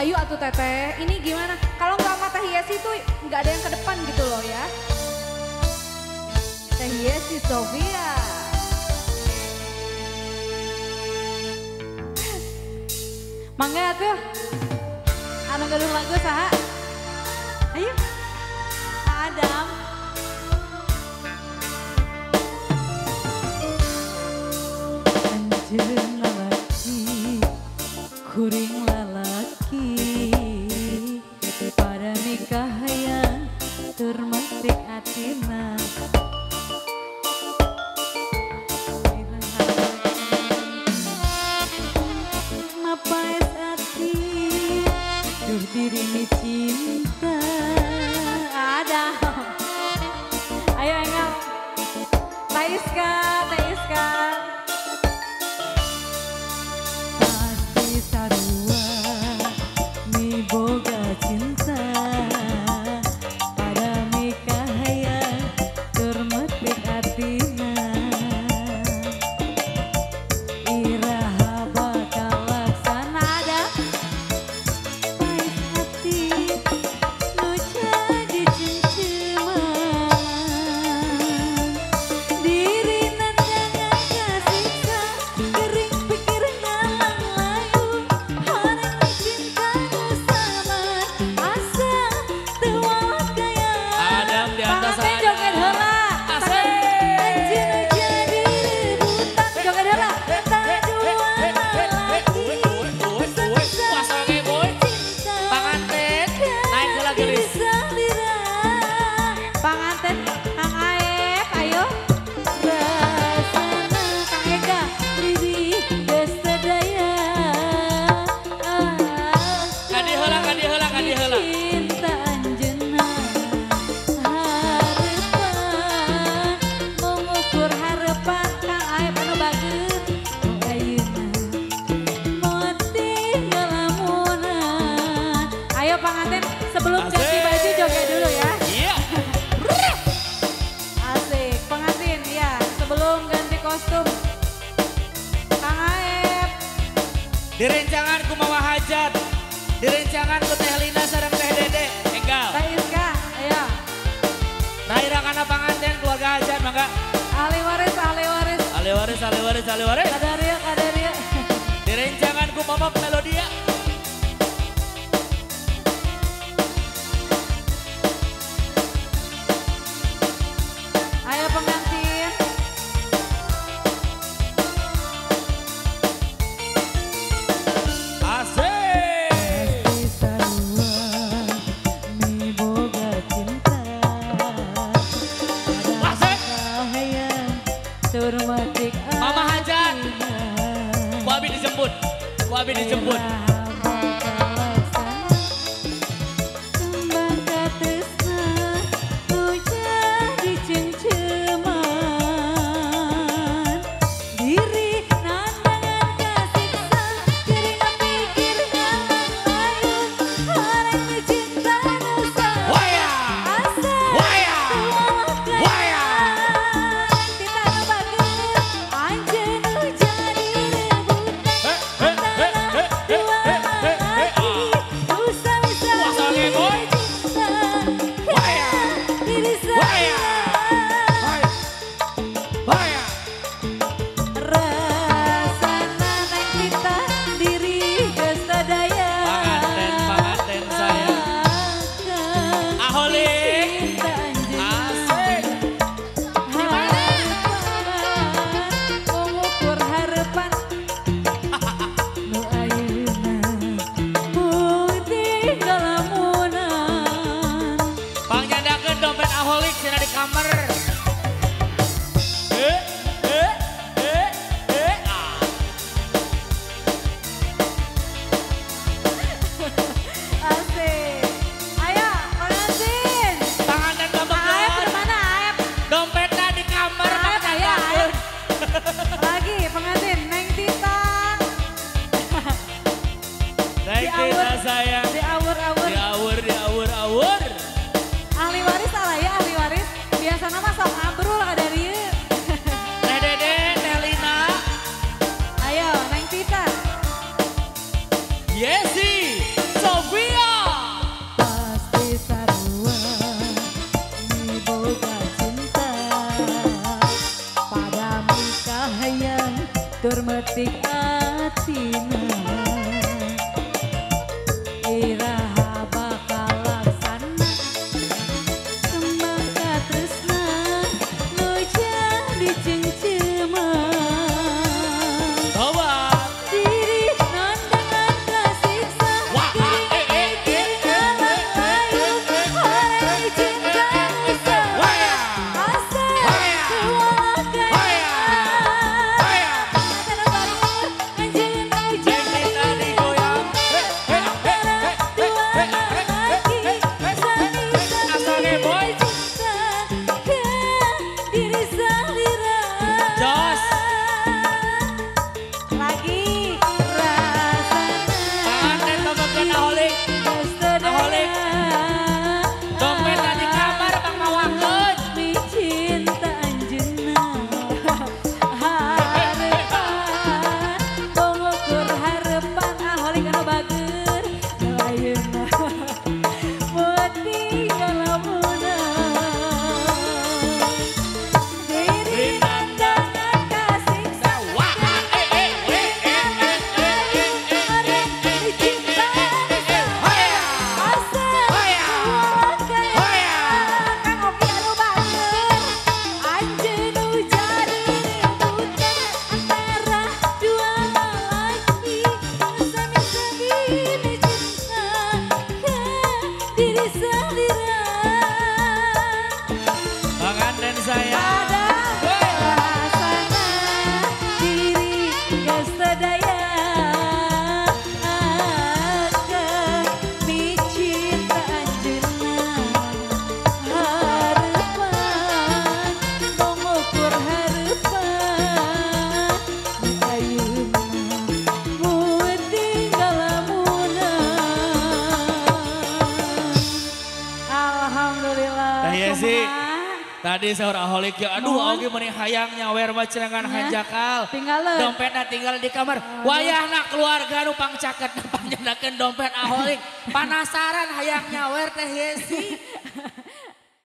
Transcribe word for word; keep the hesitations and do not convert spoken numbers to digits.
Hayu atuh teteh, ini gimana? Kalau nggak sama Teh Yesi tuh nggak ada yang ke depan gitu loh ya. Teh Yesi Sofia. Mangga tuh, anu gaduh lagu saha? Ayo, Kak Adam. Anjeun lalaki, kuring lalaki, pada nikah yang termetik atina. Mapai hati, duh diri cinta. Ada, ayo Engel, Taiska, Taiska. Pasti sarua, mi boga cinta, pada nikah yang termetik atina. Iraha bakal laksana ada, pais hati, nu jadi cengceman. Diri nandangan kasiksa, kering pikir ngalang layu, harang cinta nu saman, asa teu walah gaya. Adam di atas Panganten joget heula. Asik. Anjeun nu jadi rebutan, joget heula. Tadua lalaki, Puasa ge boy. Panganten, naik heula geulis. Panganten Kang Aep, ayo. Rasana Kang Ega, Riri geus teu daya. Kadi heula, kadi heula, kadi heula. Cinta anjeunna harepan, mengukur harepan Kang Aep anu bageut. Ayeuna moal tinggal lamunan. Ayo panganten sebelum ganti Asik. baju joget dulu ya. Iya. Asik, pengantin ya sebelum ganti kostum. Kang Aep, Direncangan ku Mama Hajat. Direncangan ku Teh Lina sareng Teh Dede. Enggal. Teh Iska, ayo. Raira kana panganten keluarga Hajat mangga. Ahli waris, ahli waris. Ale waris, ale waris, ale waris. Kadaria, kadaria. Direncangan ku Mama Melodia. Ayo pengantin. Asik. Pasti sarua, mi boga cinta, Asik. hayang termatik Mama Hajat. atina. Ku abi dijemput. Ku abi dijemput. Waya. Waya. Waya. Eh, eh, eh, eh, eh, eh, eh, eh, ah. Puasa ge boy. Waya. Waya. Waya. Waya. Panganten, panganten saya. Aholik. Asik. Mengukur harapan nu ayeuna putih galamunan. Pangjandakeun dompet aholik cenah di kamar. Eh, eh, eh, eh, ah. Asik. Ayo pengantin. Panganten Aep kebetulan. kemana Aep? Dompetnya di kamar. Aep Mang ayo Janda. ayo. Lagi pengantin Neng Tita. Naik Di awur. kita sayang. Di awur-awur. Diawur, diawur, awur. Ahli waris salah ya ahli waris. Biasana mah sok ngabrul kada dieu. Teh Dede, Teh Lina. Ayo Neng Tita. Yesi, so Tadi seorang aholik ya, aduh Mohon. oge meni hayang nyawer macengan Ya, hanjakal. tinggalin. Dompetna tinggal di kamar. Wayahna keluarga nu pangcaket panjenengan dompet aholik. Penasaran hayang nyawer teh Yesi.